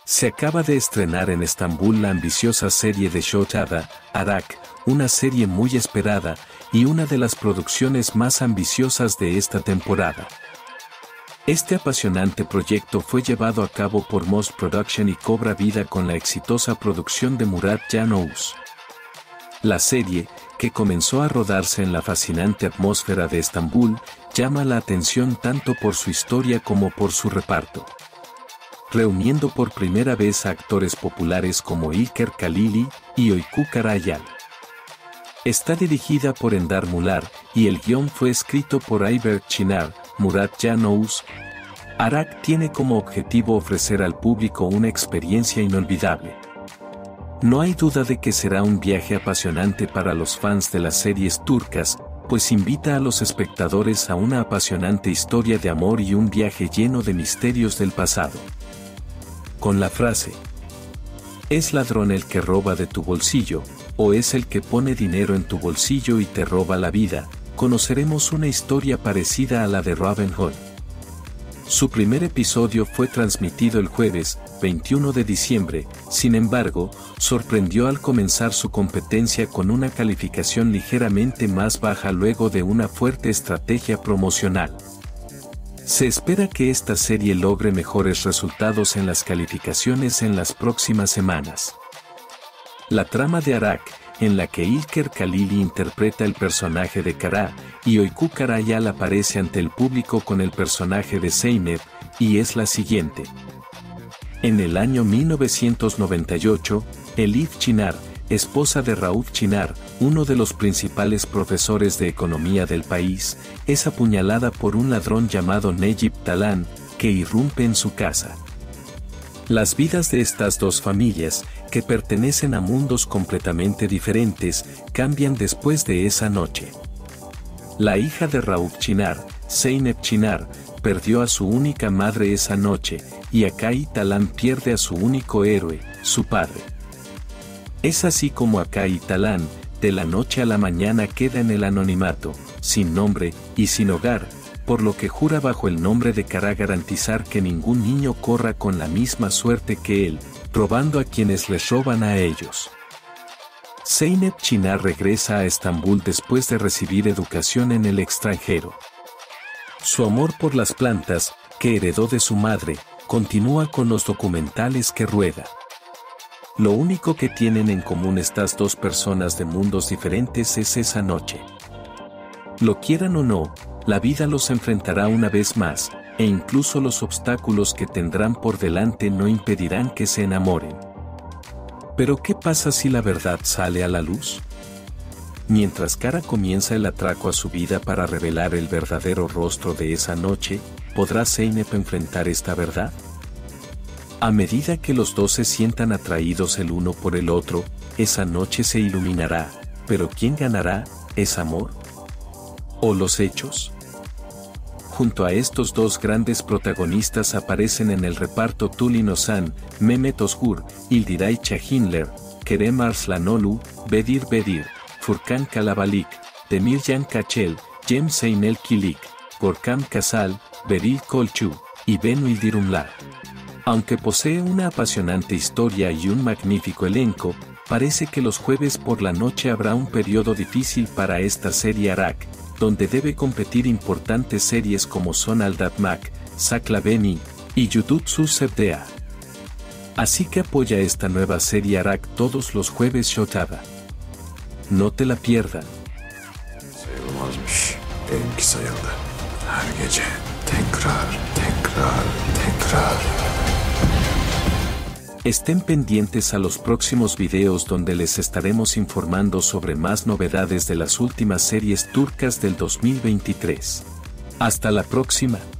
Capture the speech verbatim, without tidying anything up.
Se acaba de estrenar en Estambul la ambiciosa serie de Showtime, Arak, una serie muy esperada y una de las producciones más ambiciosas de esta temporada. Este apasionante proyecto fue llevado a cabo por Most Production y cobra vida con la exitosa producción de Murat Can-Oğuz. La serie, que comenzó a rodarse en la fascinante atmósfera de Estambul, llama la atención tanto por su historia como por su reparto, reuniendo por primera vez a actores populares como İlker Kalili y Uyku Karayel. Está dirigida por Ender Mular y el guión fue escrito por Ayberk Çınar, Murat Can-Oğuz. Arak tiene como objetivo ofrecer al público una experiencia inolvidable. No hay duda de que será un viaje apasionante para los fans de las series turcas, pues invita a los espectadores a una apasionante historia de amor y un viaje lleno de misterios del pasado. Con la frase, ¿es ladrón el que roba de tu bolsillo, o es el que pone dinero en tu bolsillo y te roba la vida?, conoceremos una historia parecida a la de Robin Hood. Su primer episodio fue transmitido el jueves, veintiuno de diciembre, sin embargo, sorprendió al comenzar su competencia con una calificación ligeramente más baja luego de una fuerte estrategia promocional. Se espera que esta serie logre mejores resultados en las calificaciones en las próximas semanas. La trama de Arak, en la que İlker Kalili interpreta el personaje de Kara, y Uyku Karayel aparece ante el público con el personaje de Zeynep, y es la siguiente. En el año mil novecientos noventa y ocho, Elif Çınar, esposa de Rauf Çınar, uno de los principales profesores de economía del país, es apuñalada por un ladrón llamado Necip Talan, que irrumpe en su casa. Las vidas de estas dos familias, que pertenecen a mundos completamente diferentes, cambian después de esa noche. La hija de Rauf Çınar, Zeynep Çınar, perdió a su única madre esa noche, y Akai Talan pierde a su único héroe, su padre. Es así como Akai Talan, de la noche a la mañana queda en el anonimato, sin nombre y sin hogar, por lo que jura bajo el nombre de Kara garantizar que ningún niño corra con la misma suerte que él, robando a quienes les roban a ellos. Zeynep Çınar regresa a Estambul después de recibir educación en el extranjero. Su amor por las plantas, que heredó de su madre, continúa con los documentales que rueda. Lo único que tienen en común estas dos personas de mundos diferentes es esa noche. Lo quieran o no, la vida los enfrentará una vez más, e incluso los obstáculos que tendrán por delante no impedirán que se enamoren. Pero ¿qué pasa si la verdad sale a la luz? Mientras Kara comienza el atraco a su vida para revelar el verdadero rostro de esa noche, ¿podrá Zeynep enfrentar esta verdad? A medida que los dos se sientan atraídos el uno por el otro, esa noche se iluminará, pero ¿quién ganará? ¿Es amor? ¿O los hechos? Junto a estos dos grandes protagonistas aparecen en el reparto Tülin Oğuzhan, Mehmet Özgür, Ildiray Çahinler, Kerem Arslanoglu, Bedir Bedir, Furkan Kalabalik, Demircan Kaçel, Cem Zeynel Kilik, Gorkam Kasal, Beril Kolçu y Benu Yıldırımlar. Aunque posee una apasionante historia y un magnífico elenco, parece que los jueves por la noche habrá un periodo difícil para esta serie Arak, donde debe competir importantes series como Son Aldatmak, Sakla Beni y Jututsu Sebdea. Así que apoya esta nueva serie Arak todos los jueves Showtime. No te la pierdan. Sayılmazmış. Benimki sayıldı. Her gece tekrar, tekrar, tekrar. Estén pendientes a los próximos videos donde les estaremos informando sobre más novedades de las últimas series turcas del dos mil veintitrés. Hasta la próxima.